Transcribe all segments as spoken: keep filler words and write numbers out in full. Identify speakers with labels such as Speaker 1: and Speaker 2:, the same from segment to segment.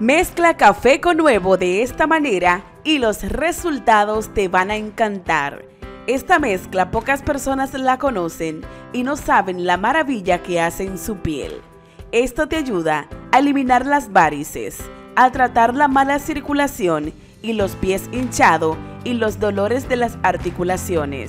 Speaker 1: Mezcla café con huevo de esta manera y los resultados te van a encantar. Esta mezcla pocas personas la conocen y no saben la maravilla que hace en su piel. Esto te ayuda a eliminar las varices, a tratar la mala circulación y los pies hinchados y los dolores de las articulaciones.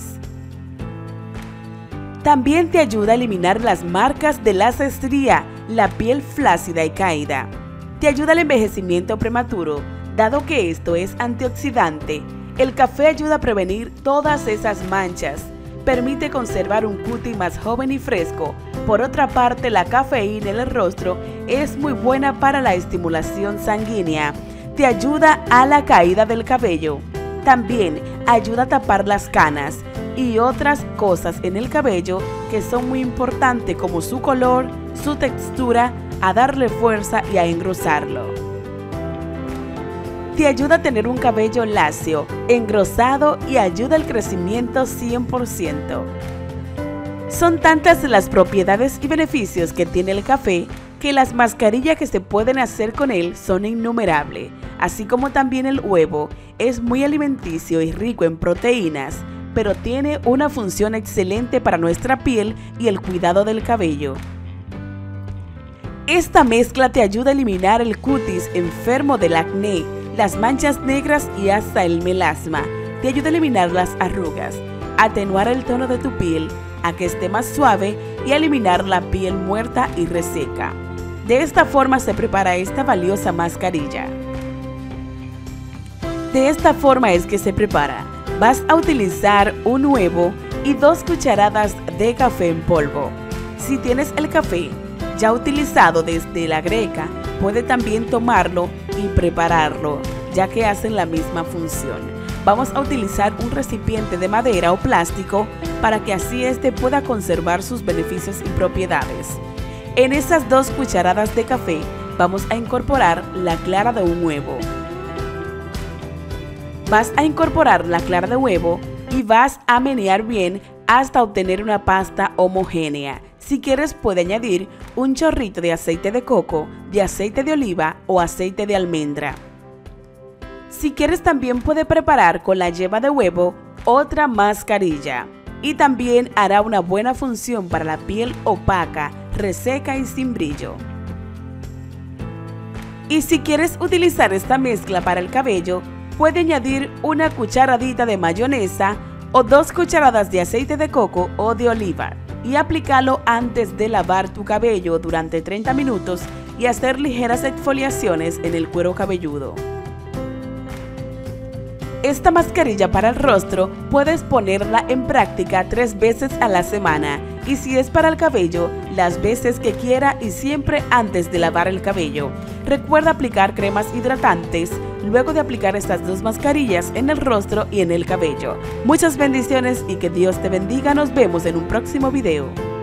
Speaker 1: También te ayuda a eliminar las marcas de la estrías, la piel flácida y caída. Te ayuda al envejecimiento prematuro, dado que esto es antioxidante. El café ayuda a prevenir todas esas manchas. Permite conservar un cutis más joven y fresco. Por otra parte, la cafeína en el rostro es muy buena para la estimulación sanguínea. Te ayuda a la caída del cabello. También ayuda a tapar las canas y otras cosas en el cabello que son muy importantes, como su color, su textura, a darle fuerza y a engrosarlo. Te ayuda a tener un cabello lacio, engrosado y ayuda al crecimiento cien por ciento. Son tantas las propiedades y beneficios que tiene el café que las mascarillas que se pueden hacer con él son innumerables, así como también el huevo. Es muy alimenticio y rico en proteínas, pero tiene una función excelente para nuestra piel y el cuidado del cabello. Esta mezcla te ayuda a eliminar el cutis enfermo del acné, las manchas negras y hasta el melasma. Te ayuda a eliminar las arrugas, a atenuar el tono de tu piel, a que esté más suave y a eliminar la piel muerta y reseca. De esta forma se prepara esta valiosa mascarilla. De esta forma es que se prepara. Vas a utilizar un huevo y dos cucharadas de café en polvo. Si tienes el café ya utilizado desde la greca, puede también tomarlo y prepararlo, ya que hacen la misma función. Vamos a utilizar un recipiente de madera o plástico para que así este pueda conservar sus beneficios y propiedades. En esas dos cucharadas de café vamos a incorporar la clara de un huevo. Vas a incorporar la clara de huevo y vas a menear bien hasta obtener una pasta homogénea. Si quieres, puede añadir un chorrito de aceite de coco, de aceite de oliva o aceite de almendra. Si quieres, también puede preparar con la yema de huevo otra mascarilla y también hará una buena función para la piel opaca, reseca y sin brillo. Y si quieres utilizar esta mezcla para el cabello, puede añadir una cucharadita de mayonesa o dos cucharadas de aceite de coco o de oliva y aplicarlo antes de lavar tu cabello durante treinta minutos y hacer ligeras exfoliaciones en el cuero cabelludo. Esta mascarilla para el rostro puedes ponerla en práctica tres veces a la semana y si es para el cabello, las veces que quiera y siempre antes de lavar el cabello. Recuerda aplicar cremas hidratantes luego de aplicar estas dos mascarillas en el rostro y en el cabello. Muchas bendiciones y que Dios te bendiga. Nos vemos en un próximo video.